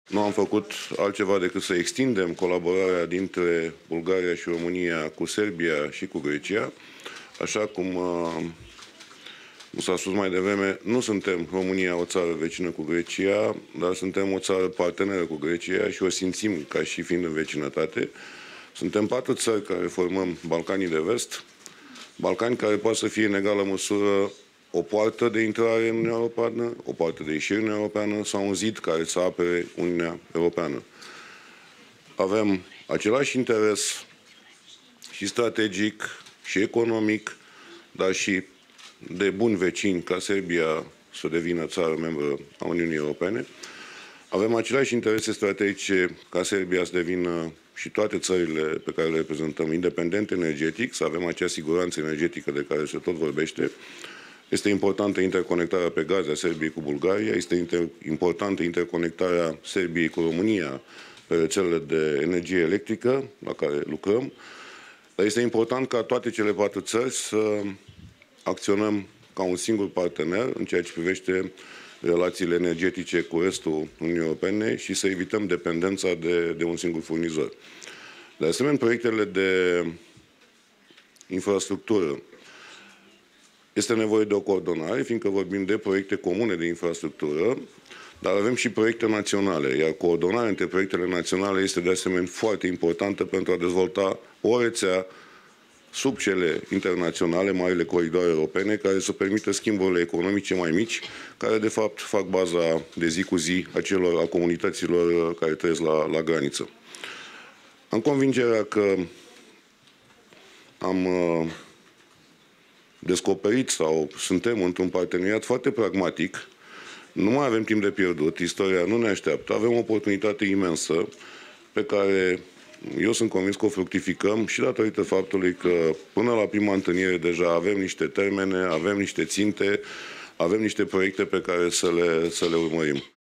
Nu am făcut altceva decât să extindem colaborarea dintre Bulgaria și România cu Serbia și cu Grecia. Așa cum s-a spus mai devreme, nu suntem România o țară vecină cu Grecia, dar suntem o țară parteneră cu Grecia și o simțim ca și fiind în vecinătate. Suntem 4 țări care formăm Balcanii de Vest, Balcani care poate să fie în egală măsură o poartă de intrare în Uniunea Europeană, o poartă de ieșire în Uniunea Europeană sau un zid care să apere Uniunea Europeană. Avem același interes și strategic și economic, dar și de buni vecini ca Serbia să devină țară membră a Uniunii Europene. Avem aceleași interese strategice ca Serbia să devină și toate țările pe care le reprezentăm independent energetic, să avem acea siguranță energetică de care se tot vorbește. Este importantă interconectarea pe gaze a Serbiei cu Bulgaria, este importantă interconectarea Serbiei cu România pe rețelele de energie electrică la care lucrăm, dar este important ca toate cele 4 țări să acționăm ca un singur partener în ceea ce privește relațiile energetice cu restul Uniunii Europene și să evităm dependența de un singur furnizor. De asemenea, proiectele de infrastructură este nevoie de o coordonare, fiindcă vorbim de proiecte comune de infrastructură, dar avem și proiecte naționale, iar coordonarea între proiectele naționale este de asemenea foarte importantă pentru a dezvolta o rețea sub cele internaționale, marile coridoare europene, care să permită schimburile economice mai mici, care de fapt fac baza de zi cu zi a comunităților care trăiesc la graniță. Am convingerea că am descoperit sau suntem într-un parteneriat foarte pragmatic. Nu mai avem timp de pierdut, istoria nu ne așteaptă, avem o oportunitate imensă pe care eu sunt convins că o fructificăm și datorită faptului că până la prima întâlnire deja avem niște termene, avem niște ținte, avem niște proiecte pe care să le urmărim.